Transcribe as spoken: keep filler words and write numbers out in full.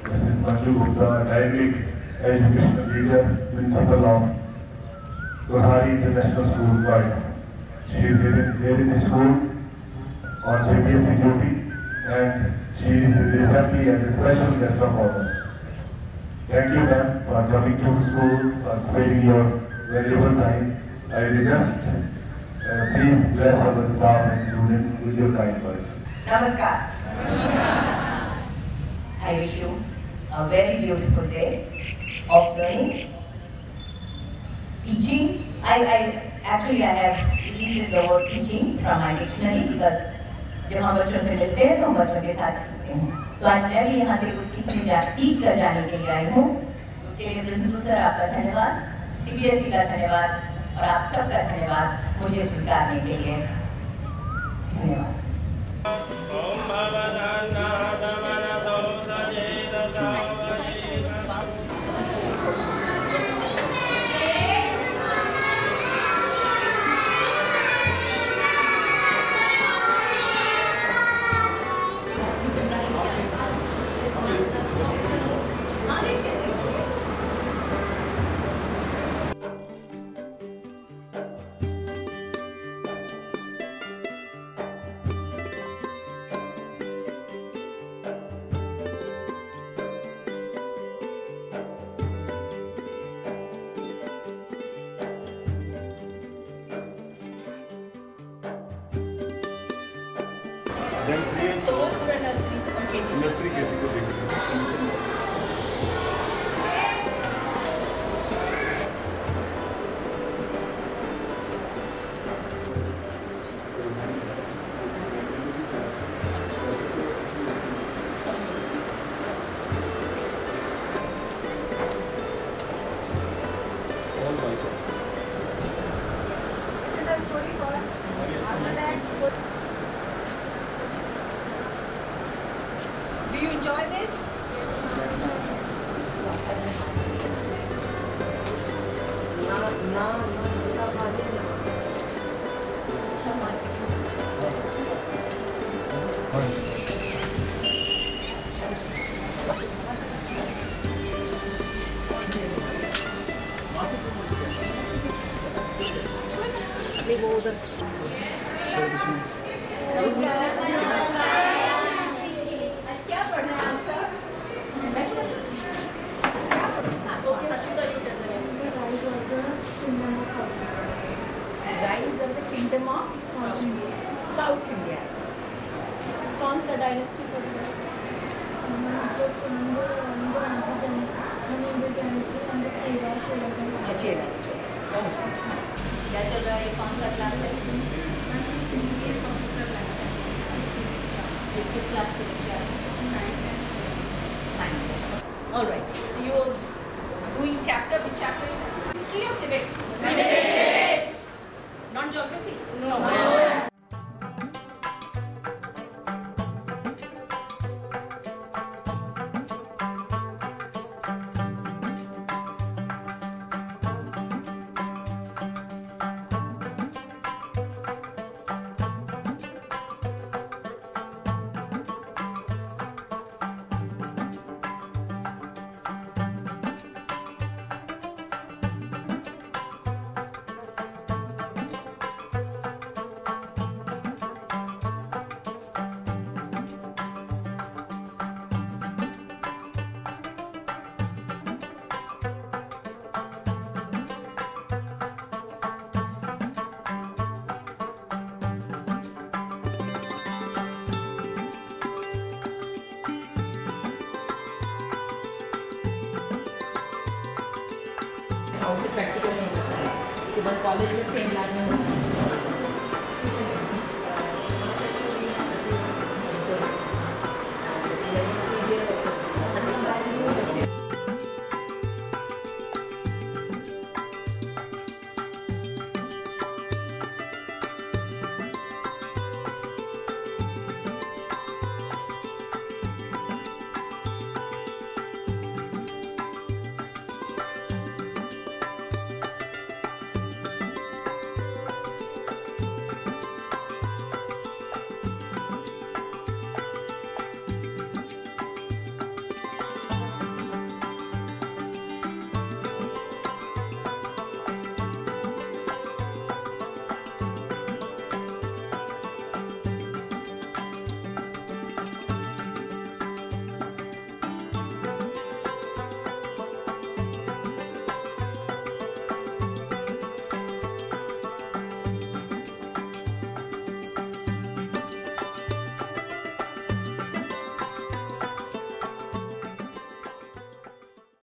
Missus Manju Gupta, Dynamic Educational Leader, Principal of Gohari International School, Noida. She is here, here in the school on C B S E duty, and she is this happy and a special guest of honor. Thank you, ma'am, for coming to school, for spending your valuable time. I request, uh, please bless our staff and students with your kind words. Namaskar. I wish you a very beautiful day of learning, teaching. I, I actually I have deleted the word teaching from my dictionary because जब हम बच्चों से मिलते हैं तो हम बच्चों के साथ सीखते हैं। तो आज मैं भी यहाँ से कुछ सीखने जा सीख कर जाने के लिए आई हूँ। उसके लिए प्रिंसिपल सर आपका धन्यवाद, सीबीएसई का धन्यवाद और आप सबका धन्यवाद मुझे स्वीकारने के लिए। धन्यवाद। तो वो पूरा नर्सरी और केजी नर्सरी केजी को देखते Do you enjoy this? वो उधर क्या पढ़ना है आप सब? Rise of the Kingdom of South India. कौन सा डायनेस्टी पढ़ना है? चेरा स्टोरीज। क्या चल रहा है? कौन सा क्लास है? किस किस क्लास के बच्चे आते हैं? All right. So you are doing chapter. Which chapter is this? History or civics? Civics. Not geography? No. No. Practical नहीं होता है, केवल कॉलेज में सेम लैब में होता है।